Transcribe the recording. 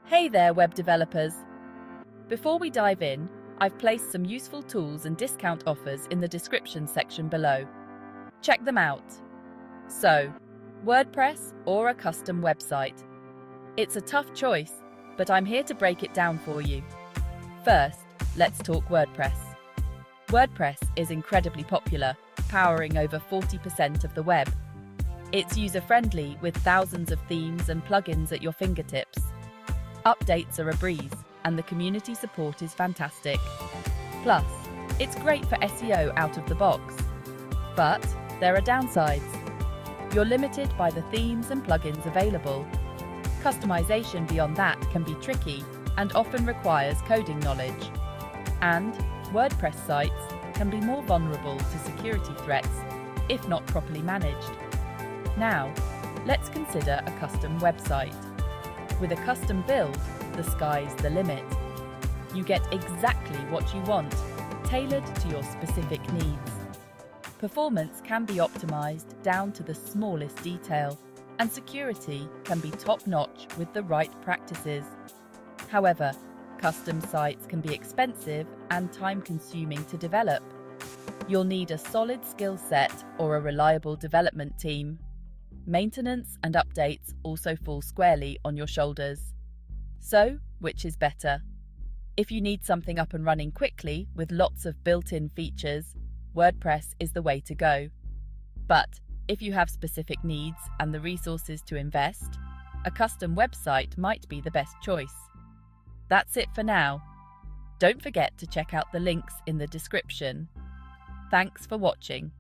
Hey there, web developers! Before we dive in, I've placed some useful tools and discount offers in the description section below. Check them out. So, WordPress or a custom website? It's a tough choice, but I'm here to break it down for you. First, let's talk WordPress. WordPress is incredibly popular, powering over 40% of the web. It's user-friendly with thousands of themes and plugins at your fingertips. Updates are a breeze, and the community support is fantastic. Plus, it's great for SEO out of the box. But there are downsides. You're limited by the themes and plugins available. Customization beyond that can be tricky and often requires coding knowledge. And WordPress sites can be more vulnerable to security threats if not properly managed. Now, let's consider a custom website. With a custom build, the sky's the limit. You get exactly what you want, tailored to your specific needs. Performance can be optimized down to the smallest detail, and security can be top-notch with the right practices. However, custom sites can be expensive and time-consuming to develop. You'll need a solid skill set or a reliable development team. Maintenance and updates also fall squarely on your shoulders. So, which is better? If you need something up and running quickly with lots of built-in features, WordPress is the way to go. But if you have specific needs and the resources to invest, a custom website might be the best choice. That's it for now. Don't forget to check out the links in the description. Thanks for watching.